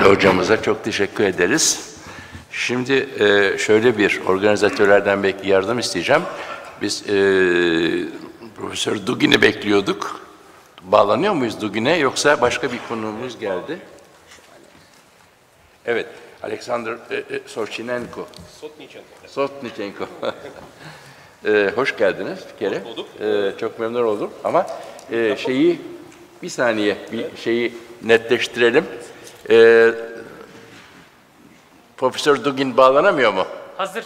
hocamıza çok teşekkür ederiz. Şimdi şöyle bir organizatörlerden belki yardım isteyeceğim. Biz Profesör Dugin'i bekliyorduk. Bağlanıyor muyuz Dugin'e yoksa başka bir konuğumuz geldi? Evet, Alexander Sorchinenko. Sotnichenko. Hoş geldiniz bir kere. Çok memnun oldum ama bir saniye şeyi netleştirelim. Profesör Dugin bağlanamıyor mu? Hazır.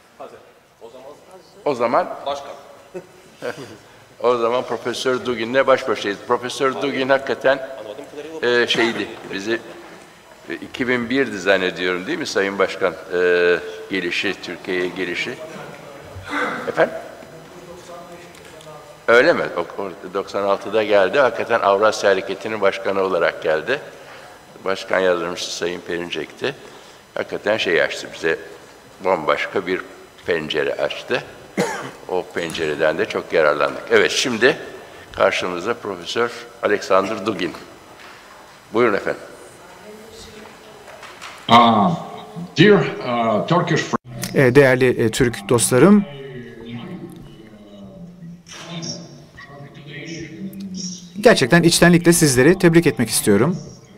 O zaman Başkan. o zaman Profesör Dugin'le baş başayız. Profesör Dugin hakikaten bizi 2001'di zannediyorum değil mi Sayın Başkan? Türkiye'ye gelişi. Efendim? Öyle mi? 96'da geldi. Hakikaten Avrasya Hareketi'nin başkanı olarak geldi. Başkan yardımcısı Sayın Perinçek'ti. Hakikaten açtı bize, bambaşka bir pencere açtı. O pencereden de çok yararlandık. Evet, şimdi karşımızda Profesör Alexander Dugin. Buyurun efendim. Turkish değerli Türk dostlarım, gerçekten içtenlikle sizleri tebrik etmek istiyorum.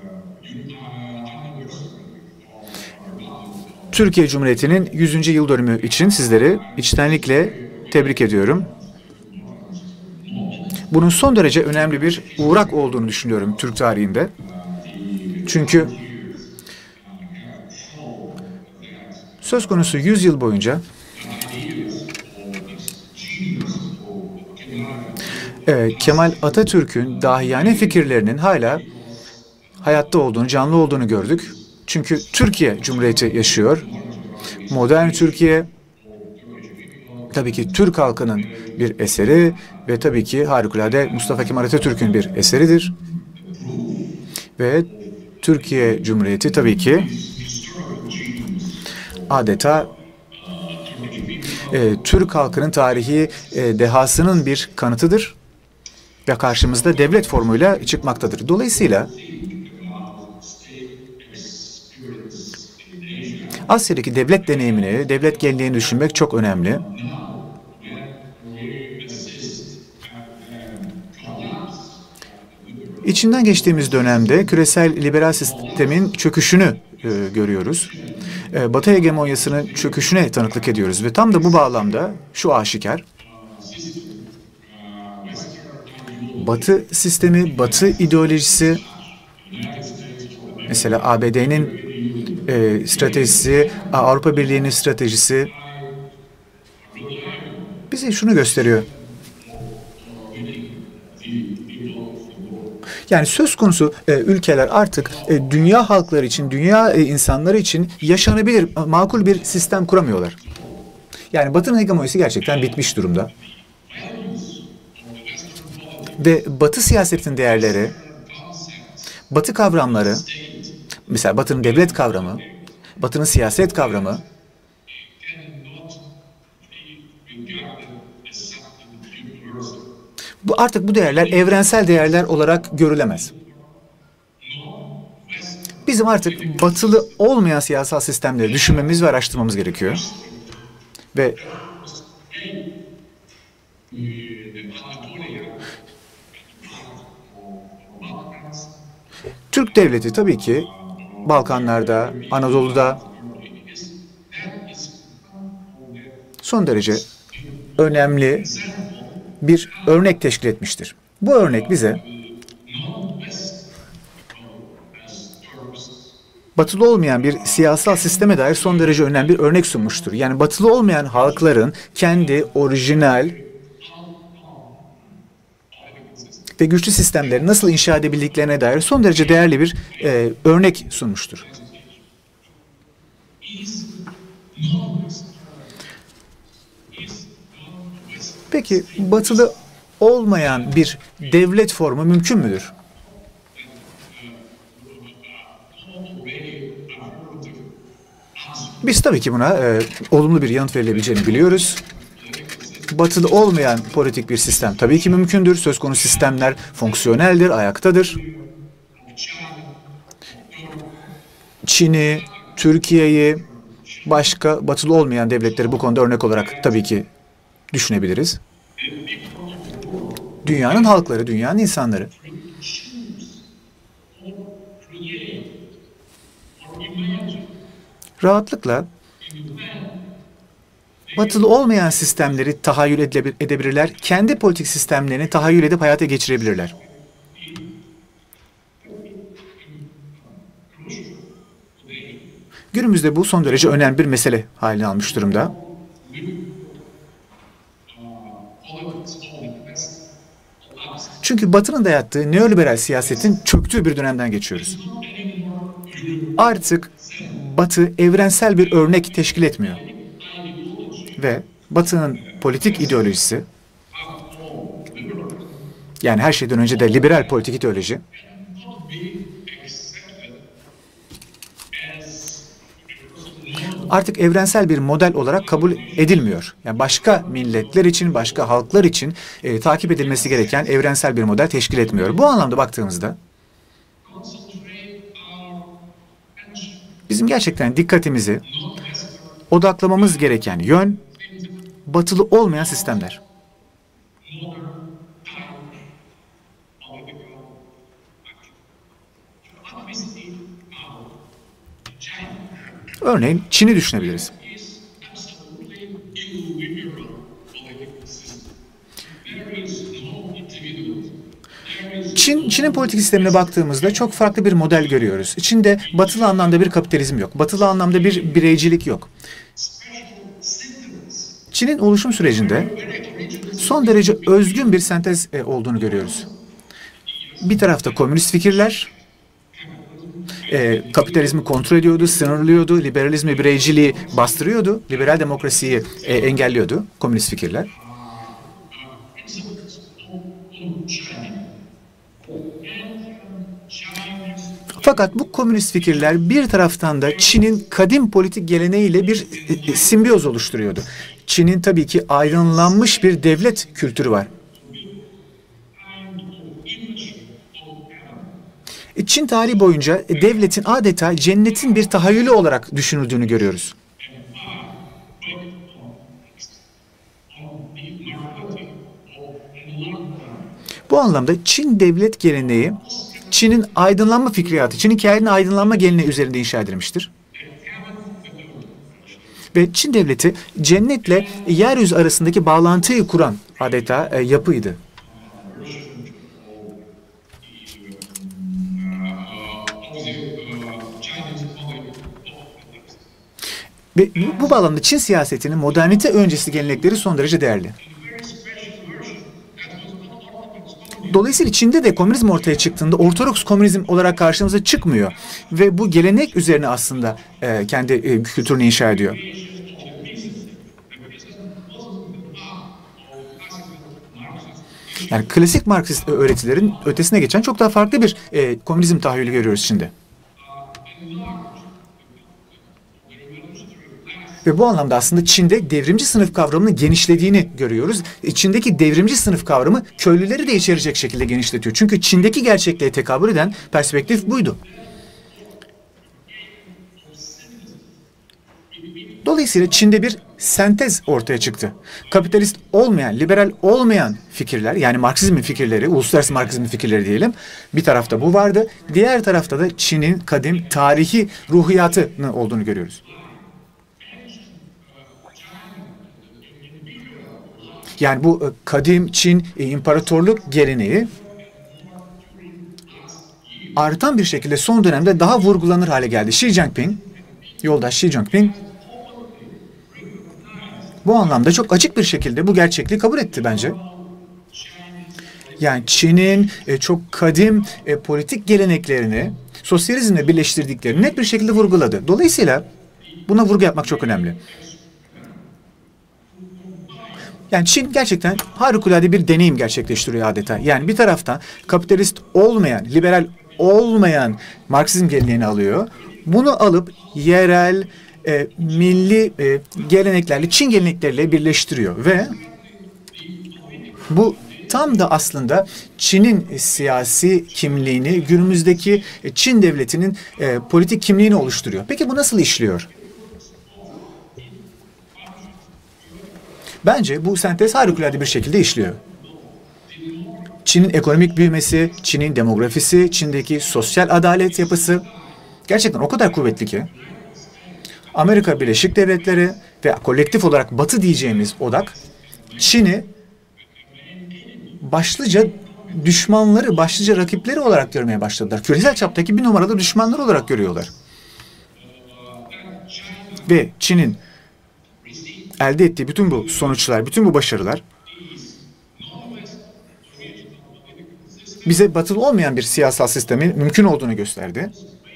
Türkiye Cumhuriyeti'nin 100. yıl dönümü için sizleri içtenlikle tebrik ediyorum. Bunun son derece önemli bir uğrak olduğunu düşünüyorum Türk tarihinde. Çünkü söz konusu 100 yıl boyunca Kemal Atatürk'ün dahiyane fikirlerinin hala hayatta olduğunu, canlı olduğunu gördük. Çünkü Türkiye Cumhuriyeti yaşıyor. Modern Türkiye tabii ki Türk halkının bir eseri ve tabii ki harikulade Mustafa Kemal Atatürk'ün bir eseridir. Ve Türkiye Cumhuriyeti tabii ki adeta Türk halkının tarihi dehasının bir kanıtıdır ve karşımızda devlet formuyla çıkmaktadır. Dolayısıyla Asya'daki devlet deneyimini, devlet geleneğini düşünmek çok önemli. İçinden geçtiğimiz dönemde küresel liberal sistemin çöküşünü görüyoruz. Batı hegemonyasının çöküşüne tanıklık ediyoruz ve tam da bu bağlamda şu aşikar: Batı sistemi, Batı ideolojisi, mesela ABD'nin stratejisi, Avrupa Birliği'nin stratejisi bize şunu gösteriyor. Yani söz konusu ülkeler artık dünya halkları için, dünya insanları için yaşanabilir, makul bir sistem kuramıyorlar. Yani Batı'nın hegemonyası gerçekten bitmiş durumda. Ve Batı siyasetin değerleri, Batı kavramları, mesela Batı'nın devlet kavramı, Batı'nın siyaset kavramı, artık bu değerler evrensel değerler olarak görülemez. Bizim artık batılı olmayan siyasal sistemleri düşünmemiz ve araştırmamız gerekiyor. Ve Türk devleti tabii ki Balkanlarda, Anadolu'da son derece önemli bir örnek teşkil etmiştir. Bu örnek bize batılı olmayan bir siyasal sisteme dair son derece önemli bir örnek sunmuştur. Yani batılı olmayan halkların kendi orijinal ve güçlü sistemleri nasıl inşa edebildiklerine dair son derece değerli bir örnek sunmuştur. Peki batılı olmayan bir devlet formu mümkün müdür? Biz tabii ki buna olumlu bir yanıt verilebileceğini biliyoruz. Batılı olmayan politik bir sistem tabii ki mümkündür. Söz konusu sistemler fonksiyoneldir, ayaktadır. Çin'i, Türkiye'yi, başka batılı olmayan devletleri bu konuda örnek olarak tabii ki düşünebiliriz. Dünyanın halkları, dünyanın insanları. Rahatlıkla batılı olmayan sistemleri tahayyül edebilirler, kendi politik sistemlerini tahayyül edip hayata geçirebilirler. Günümüzde bu son derece önemli bir mesele haline almış durumda. Çünkü Batı'nın dayattığı neoliberal siyasetin çöktüğü bir dönemden geçiyoruz. Artık Batı evrensel bir örnek teşkil etmiyor. Ve Batı'nın politik ideolojisi, yani her şeyden önce de liberal politik ideoloji, artık evrensel bir model olarak kabul edilmiyor. Yani başka milletler için, başka halklar için takip edilmesi gereken evrensel bir model teşkil etmiyor. Bu anlamda baktığımızda bizim gerçekten dikkatimizi odaklamamız gereken yön batılı olmayan sistemler. Örneğin Çin'i düşünebiliriz. Çin'in politik sistemine baktığımızda çok farklı bir model görüyoruz. İçinde batılı anlamda bir kapitalizm yok. Batılı anlamda bir bireycilik yok. Çin'in oluşum sürecinde son derece özgün bir sentez olduğunu görüyoruz. Bir tarafta komünist fikirler, kapitalizmi kontrol ediyordu, sınırlıyordu, liberalizmi, bireyciliği bastırıyordu, liberal demokrasiyi engelliyordu komünist fikirler. Fakat bu komünist fikirler bir taraftan da Çin'in kadim politik geleneğiyle bir simbiyoz oluşturuyordu. Çin'in tabii ki aydınlanmış bir devlet kültürü var. Çin tarihi boyunca devletin adeta cennetin bir tahayyülü olarak düşünüldüğünü görüyoruz. Bu anlamda Çin devlet geleneği, Çin'in aydınlanma fikriyatı, Çin'in hikayenin aydınlanma geleneği üzerinde inşa edilmiştir. Ve Çin devleti cennetle yeryüzü arasındaki bağlantıyı kuran adeta yapıydı. Ve bu bağlamda Çin siyasetinin modernite öncesi gelenekleri son derece değerli. Dolayısıyla Çin'de de komünizm ortaya çıktığında ortodoks komünizm olarak karşımıza çıkmıyor. Ve bu gelenek üzerine aslında kendi kültürünü inşa ediyor. Yani klasik Marksist öğretilerin ötesine geçen çok daha farklı bir komünizm tahayyülü görüyoruz Çin'de. Ve bu anlamda aslında Çin'de devrimci sınıf kavramının genişlediğini görüyoruz. Çin'deki devrimci sınıf kavramı köylüleri de içerecek şekilde genişletiyor. Çünkü Çin'deki gerçekliğe tekabül eden perspektif buydu. Dolayısıyla Çin'de bir sentez ortaya çıktı. Kapitalist olmayan, liberal olmayan fikirler, yani Marksizmin fikirleri, uluslararası Marksizmin fikirleri diyelim, bir tarafta bu vardı. Diğer tarafta da Çin'in kadim tarihi ruhiyatının olduğunu görüyoruz. Yani bu kadim Çin imparatorluk geleneği artan bir şekilde son dönemde daha vurgulanır hale geldi. Yoldaş Xi Jinping bu anlamda çok açık bir şekilde bu gerçekliği kabul etti bence. Yani Çin'in çok kadim politik geleneklerini sosyalizmle birleştirdiklerini net bir şekilde vurguladı. Dolayısıyla buna vurgu yapmak çok önemli. Yani Çin gerçekten harikulade bir deneyim gerçekleştiriyor adeta. Yani bir taraftan kapitalist olmayan, liberal olmayan Marksizm geleneğini alıyor. Bunu alıp yerel, milli geleneklerle, Çin gelenekleriyle birleştiriyor. Ve bu tam da aslında Çin'in siyasi kimliğini, günümüzdeki Çin devletinin politik kimliğini oluşturuyor. Peki bu nasıl işliyor? Bence bu sentez harikulade bir şekilde işliyor. Çin'in ekonomik büyümesi, Çin'in demografisi, Çin'deki sosyal adalet yapısı gerçekten o kadar kuvvetli ki Amerika Birleşik Devletleri ve kolektif olarak Batı diyeceğimiz odak Çin'i başlıca düşmanları, başlıca rakipleri olarak görmeye başladılar. Küresel çaptaki bir numaralı düşmanlar olarak görüyorlar. Ve Çin'in elde ettiği bütün bu sonuçlar, bütün bu başarılar bize batılı olmayan bir siyasal sistemin mümkün olduğunu gösterdi.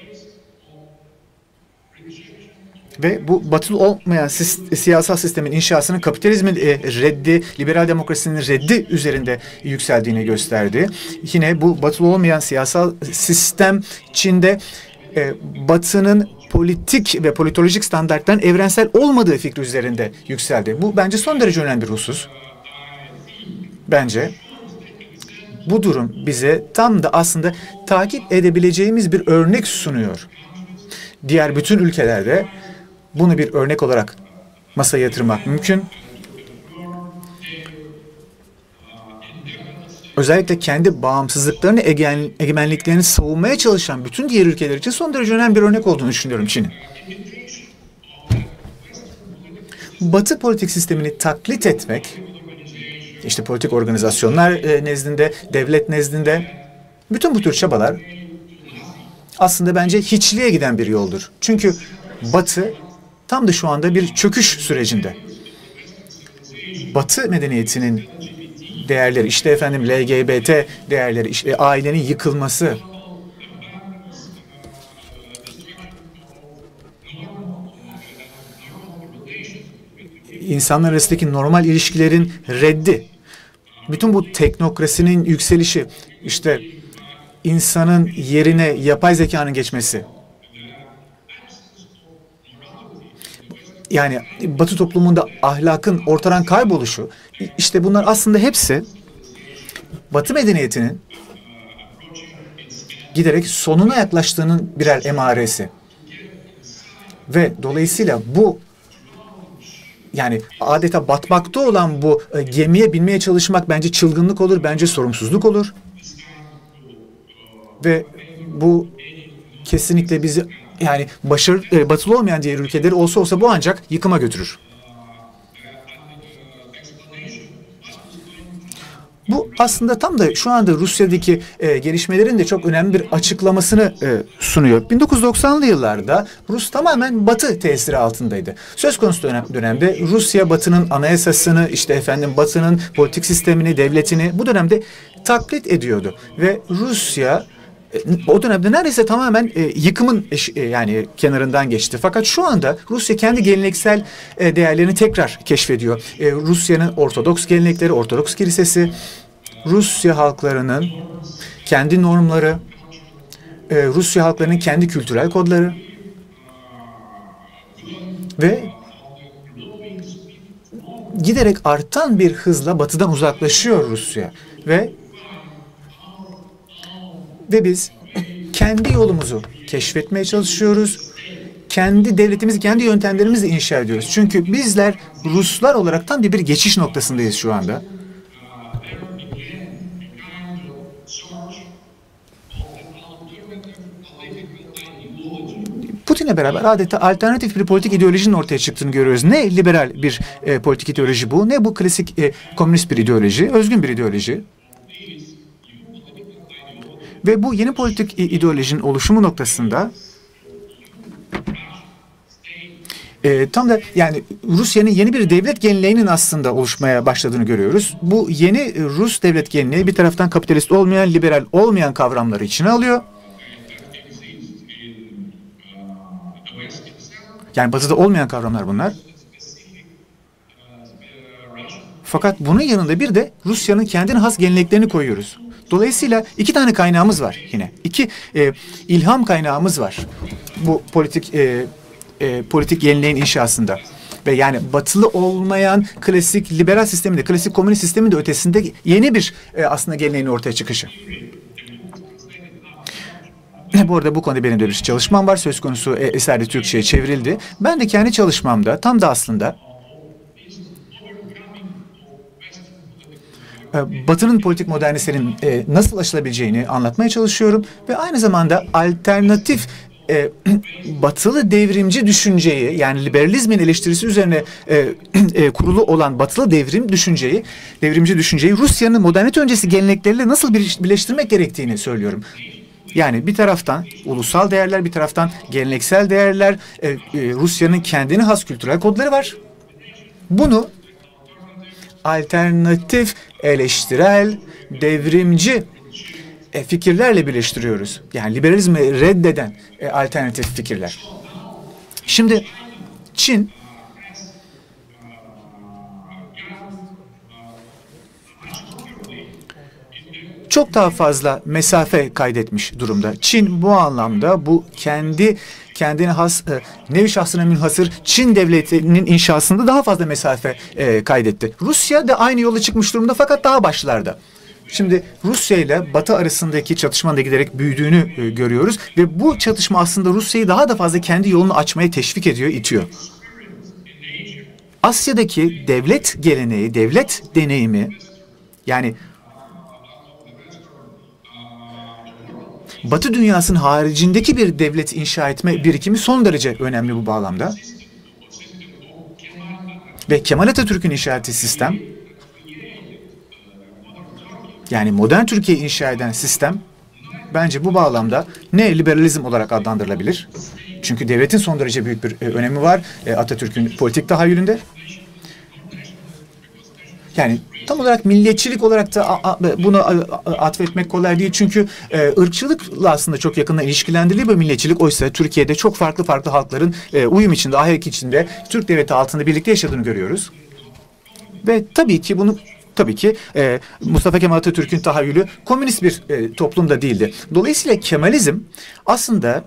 Ve bu batılı olmayan siyasal sistemin inşasının kapitalizmin reddi, liberal demokrasinin reddi üzerinde yükseldiğini gösterdi. Yine bu batılı olmayan siyasal sistem Çin'de Batı'nın politik ve politolojik standartların evrensel olmadığı fikri üzerinde yükseldi. Bu bence son derece önemli bir husus. Bence bu durum bize tam da aslında takip edebileceğimiz bir örnek sunuyor. Diğer bütün ülkelerde bunu bir örnek olarak masaya yatırmak mümkün. Özellikle kendi bağımsızlıklarını, egemenliklerini savunmaya çalışan bütün diğer ülkeler için son derece önemli bir örnek olduğunu düşünüyorum Çin'in. Batı politik sistemini taklit etmek, işte politik organizasyonlar nezdinde, devlet nezdinde, bütün bu tür çabalar aslında bence hiçliğe giden bir yoldur. Çünkü Batı tam da şu anda bir çöküş sürecinde. Batı medeniyetinin değerleri, işte efendim LGBT değerleri, işte ailenin yıkılması, insanlar arasındaki normal ilişkilerin reddi, bütün bu teknokrasinin yükselişi, işte insanın yerine yapay zekanın geçmesi, yani Batı toplumunda ahlakın ortadan kayboluşu, işte bunlar aslında hepsi Batı medeniyetinin giderek sonuna yaklaştığının birer emaresi. Ve dolayısıyla bu, yani adeta batmakta olan bu gemiye binmeye çalışmak bence çılgınlık olur, bence sorumsuzluk olur. Ve bu kesinlikle bizi, yani batılı olmayan diğer ülkeleri olsa bu ancak yıkıma götürür. Bu aslında tam da şu anda Rusya'daki gelişmelerin de çok önemli bir açıklamasını sunuyor. 1990'lı yıllarda Rus tamamen Batı tesiri altındaydı. Söz konusu dönemde Rusya Batı'nın anayasasını, işte efendim Batı'nın politik sistemini, devletini bu dönemde taklit ediyordu. Ve Rusya o dönemde neredeyse tamamen yıkımın yani kenarından geçti. Fakat şu anda Rusya kendi geleneksel değerlerini tekrar keşfediyor. Rusya'nın Ortodoks gelenekleri, Ortodoks kilisesi, Rusya halklarının kendi normları, Rusya halklarının kendi kültürel kodları ve giderek artan bir hızla Batı'dan uzaklaşıyor Rusya ve biz kendi yolumuzu keşfetmeye çalışıyoruz. Kendi devletimizi, kendi yöntemlerimizle inşa ediyoruz. Çünkü bizler Ruslar olarak tam bir geçiş noktasındayız şu anda. Putin'le beraber adeta alternatif bir politik ideolojinin ortaya çıktığını görüyoruz. Ne liberal bir politik ideoloji bu, ne bu klasik komünist bir ideoloji, özgün bir ideoloji. Ve bu yeni politik ideolojinin oluşumu noktasında tam da yani Rusya'nın yeni bir devlet geleneğinin aslında oluşmaya başladığını görüyoruz. Bu yeni Rus devlet geleneği bir taraftan kapitalist olmayan, liberal olmayan kavramları içine alıyor. Yani Batı'da olmayan kavramlar bunlar. Fakat bunun yanında bir de Rusya'nın kendine has geleneklerini koyuyoruz. Dolayısıyla iki tane kaynağımız var yine. İki ilham kaynağımız var bu politik geleneğin inşasında. ve yani batılı olmayan klasik liberal sistemin de, klasik komünist sistemin de ötesinde yeni bir aslında geleneğin ortaya çıkışı. Bu arada bu konuda benim de bir çalışmam var. Söz konusu eserde Türkçe'ye çevrildi. Ben de kendi çalışmamda tam da aslında Batı'nın politik modernistlerin nasıl aşılabileceğini anlatmaya çalışıyorum ve aynı zamanda alternatif batılı devrimci düşünceyi, yani liberalizmin eleştirisi üzerine kurulu olan batılı devrimci düşünceyi Rusya'nın modernite öncesi gelenekleriyle nasıl birleştirmek gerektiğini söylüyorum. Yani bir taraftan ulusal değerler, bir taraftan geleneksel değerler, Rusya'nın kendine has kültürel kodları var. Bunu alternatif, eleştirel, devrimci fikirlerle birleştiriyoruz. Yani liberalizmi reddeden alternatif fikirler. Şimdi Çin çok daha fazla mesafe kaydetmiş durumda. Çin bu anlamda bu kendine has, nevi şahsına münhasır Çin devletinin inşasında daha fazla mesafe kaydetti. Rusya da aynı yola çıkmış durumda fakat daha başlarda. Şimdi Rusya ile Batı arasındaki çatışmanın da giderek büyüdüğünü görüyoruz ve bu çatışma aslında Rusya'yı daha da fazla kendi yolunu açmaya teşvik ediyor, itiyor. Asya'daki devlet geleneği, devlet deneyimi, yani Batı dünyasının haricindeki bir devlet inşa etme birikimi son derece önemli bu bağlamda. Ve Kemal Atatürk'ün inşa ettiği sistem, yani modern Türkiye inşa eden sistem, bence bu bağlamda ne liberalizm olarak adlandırılabilir. Çünkü devletin son derece büyük bir önemi var Atatürk'ün politik tahayyülünde. Yani tam olarak milliyetçilik olarak da bunu atfetmek kolay değil. Çünkü ırkçılıkla aslında çok yakından ilişkilendiriliyor bu milliyetçilik. Oysa Türkiye'de çok farklı halkların uyum içinde, ahenk içinde Türk devleti altında birlikte yaşadığını görüyoruz. Ve tabii ki Mustafa Kemal Atatürk'ün tahayyülü komünist bir toplumda değildi. Dolayısıyla Kemalizm aslında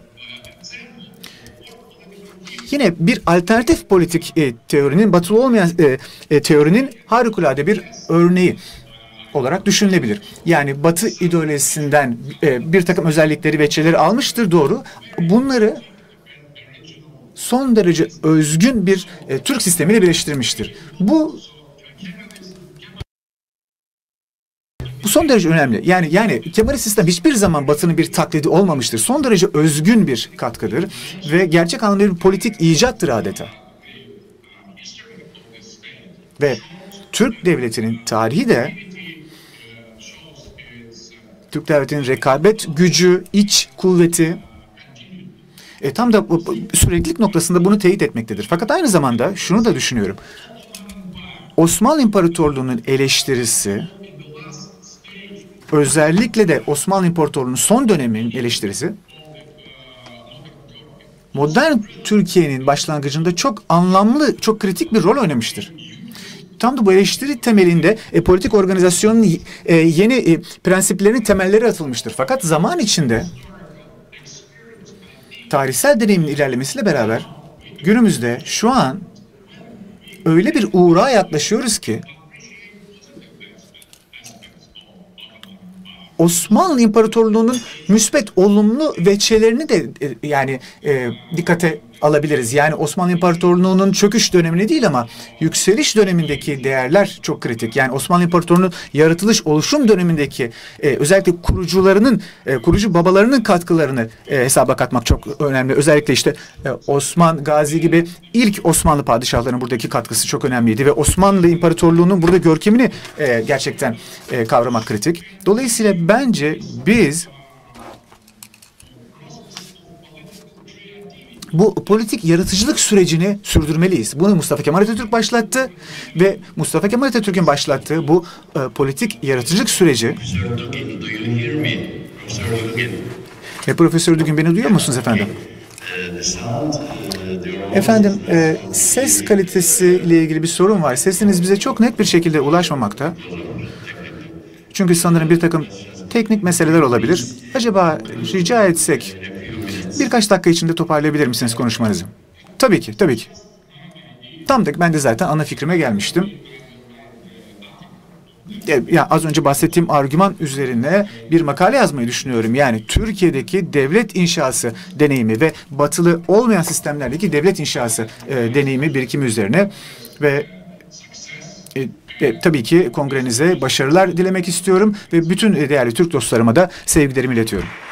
yine bir alternatif politik teorinin, batılı olmayan teorinin harikulade bir örneği olarak düşünülebilir. Yani Batı ideolojisinden bir takım özellikleri ve şeyleri almıştır, doğru. Bunları son derece özgün bir Türk sistemiyle birleştirmiştir. Bu son derece önemli. Yani Kemalist sistem hiçbir zaman Batı'nın bir taklidi olmamıştır. Son derece özgün bir katkıdır ve gerçek anlamda bir politik icattır adeta. Ve Türk devletinin tarihi de Türk devletinin rekabet gücü, iç kuvveti tam da süreklilik noktasında bunu teyit etmektedir. Fakat aynı zamanda şunu da düşünüyorum. Osmanlı İmparatorluğu'nun eleştirisi, özellikle de Osmanlı İmparatorluğu'nun son döneminin eleştirisi, modern Türkiye'nin başlangıcında çok anlamlı, çok kritik bir rol oynamıştır. Tam da bu eleştiri temelinde politik organizasyonun yeni prensiplerinin temelleri atılmıştır. Fakat zaman içinde tarihsel deneyimin ilerlemesiyle beraber günümüzde şu an öyle bir uğrağa yaklaşıyoruz ki Osmanlı İmparatorluğu'nun müsbet, olumlu veçelerini de dikkate alabiliriz. Yani Osmanlı İmparatorluğu'nun çöküş dönemini değil ama yükseliş dönemindeki değerler çok kritik. Yani Osmanlı İmparatorluğu'nun yaratılış, oluşum dönemindeki özellikle kurucu babalarının katkılarını hesaba katmak çok önemli. Özellikle işte Osman Gazi gibi ilk Osmanlı padişahlarının buradaki katkısı çok önemliydi ve Osmanlı İmparatorluğu'nun burada görkemini gerçekten kavramak kritik. Dolayısıyla bence biz bu politik yaratıcılık sürecini sürdürmeliyiz. Bunu Mustafa Kemal Atatürk başlattı ve Mustafa Kemal Atatürk'ün başlattığı bu politik yaratıcılık süreci... Profesör Dügün, beni duyuyor musunuz efendim? Efendim, ses kalitesiyle ilgili bir sorun var. Sesiniz bize çok net bir şekilde ulaşmamakta. Çünkü sanırım bir takım teknik meseleler olabilir. Acaba rica etsek birkaç dakika içinde toparlayabilir misiniz konuşmanızı? Tabii ki, tabii ki. Tam da ben de zaten ana fikrime gelmiştim. Ya az önce bahsettiğim argüman üzerine bir makale yazmayı düşünüyorum. Yani Türkiye'deki devlet inşası deneyimi ve batılı olmayan sistemlerdeki devlet inşası deneyimi, birikimi üzerine ve tabii ki kongrenize başarılar dilemek istiyorum ve bütün değerli Türk dostlarıma da sevgilerimi iletiyorum.